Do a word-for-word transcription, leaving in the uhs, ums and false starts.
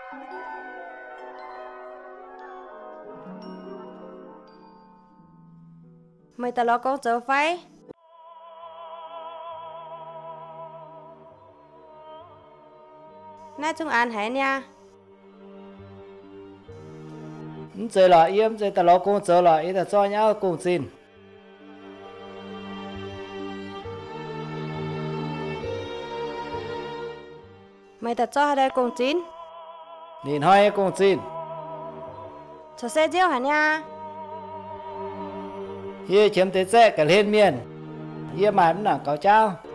mày ta lo con chờ phải nãy chúng ăn hả nha chơi là yếm chơi ta lo con chơi là ít là cho nhau cùng xin mày ta cho đây cùng chín nhìn hai cùng xin cho xe chiếu hả nha hier chiếm thế sẽ cả lên miền hier mà cũng là cáo trao